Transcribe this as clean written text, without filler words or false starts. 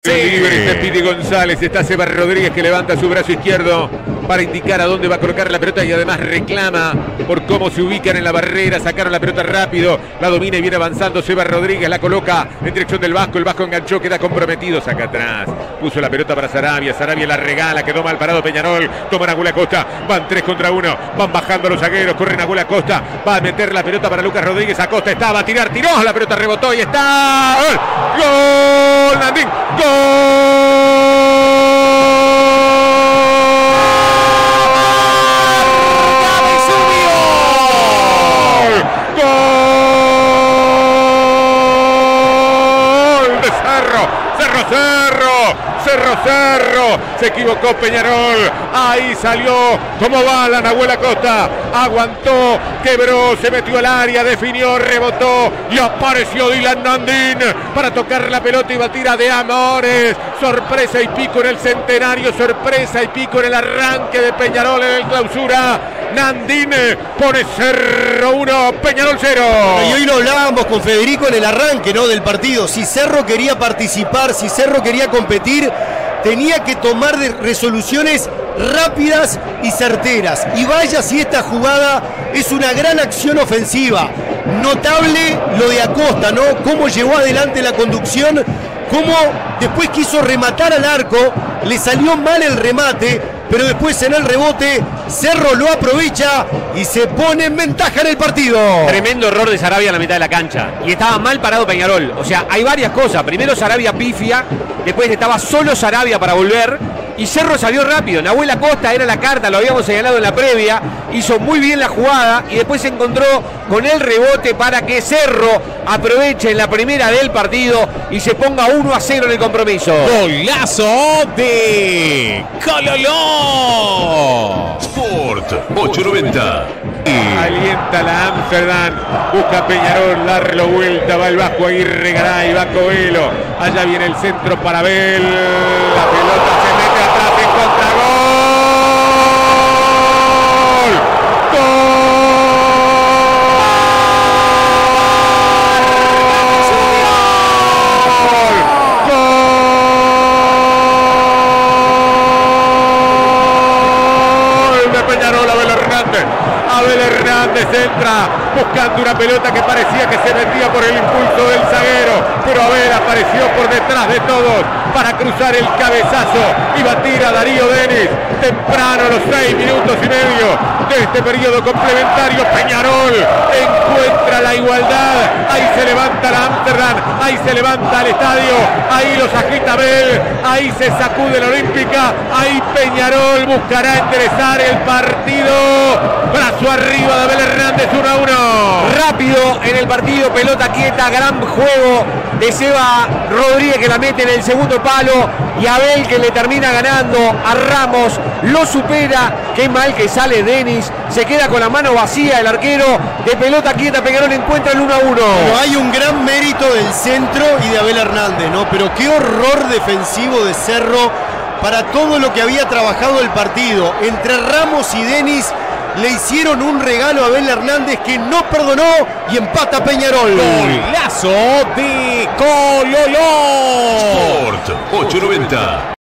Libre está Piti González, está Seba Rodríguez que levanta su brazo izquierdo para indicar a dónde va a colocar la pelota y además reclama por cómo se ubican en la barrera. Sacaron la pelota rápido, la domina y viene avanzando Seba Rodríguez, la coloca en dirección del Vasco, el Vasco enganchó, queda comprometido, saca atrás, puso la pelota para Sarabia, Sarabia la regala, quedó mal parado Peñarol, toma Nahuel Acosta, van 3 contra 1, van bajando los zagueros, corre Nahuel Acosta, va a meter la pelota para Lucas Rodríguez, Acosta está, va a tirar, tiró, la pelota rebotó y está, ¡gol! ¡Gol! ¡Nandín! ¡Gol! Cerro, se equivocó Peñarol, ahí salió como bala Nahuel Acosta, aguantó, quebró, se metió al área, definió, rebotó y apareció Dylan Nandín para tocar la pelota y batir a De Amores. Sorpresa y pico en el centenario, sorpresa y pico en el arranque de Peñarol en el clausura. Nandín pone Cerro 1, Peñarol 0. Y hoy lo hablábamos con Federico en el arranque, ¿no?, del partido. Si Cerro quería participar, si Cerro quería competir, tenía que tomar resoluciones rápidas y certeras. Y vaya si esta jugada es una gran acción ofensiva. Notable lo de Acosta, ¿no? Cómo llevó adelante la conducción, cómo después quiso rematar al arco, le salió mal el remate, pero después en el rebote Cerro lo aprovecha y se pone en ventaja en el partido. Tremendo error de Sarabia en la mitad de la cancha. Y estaba mal parado Peñarol. O sea, hay varias cosas. Primero Sarabia pifia, después estaba solo Sarabia para volver y Cerro salió rápido. Nahuel Acosta era la carta, lo habíamos señalado en la previa, hizo muy bien la jugada y después se encontró con el rebote para que Cerro aproveche en la primera del partido y se ponga 1-0 en el compromiso. Golazo de Cololó. Sport 890. Alienta la Amsterdam, busca Peñarol, darle vuelta, va el Vasco Aguirre Garay, va Coelho, allá viene el centro para Abel, la pelota se mete atrás en contragol. Abel Hernández entra buscando una pelota que parecía que se metía por el impulso del zaguero, pero Abel apareció por detrás de todos para cruzar el cabezazo y batir a Darío Denis temprano, a los 6 minutos y medio de este periodo complementario. Peñarol encuentra la igualdad, ahí se levanta la Amsterdam, ahí se levanta el estadio, ahí los agita Abel, ahí se sacude la Olímpica, ahí Peñarol buscará enderezar el partido. Brazo arriba de Abel Hernández, 1-1. Rápido en el partido, pelota quieta, gran juego de Seba Rodríguez que la mete en el segundo palo y Abel que le termina ganando a Ramos, lo supera. Qué mal que sale Denis, se queda con la mano vacía el arquero. De pelota quieta Peñarol encuentra el 1-1. Pero hay un gran mérito del centro y de Abel Hernández, ¿no? Pero qué horror defensivo de Cerro para todo lo que había trabajado el partido. Entre Ramos y Denis le hicieron un regalo a Abel Hernández que no perdonó y empata Peñarol. Golazo de Cololó. Sport 890.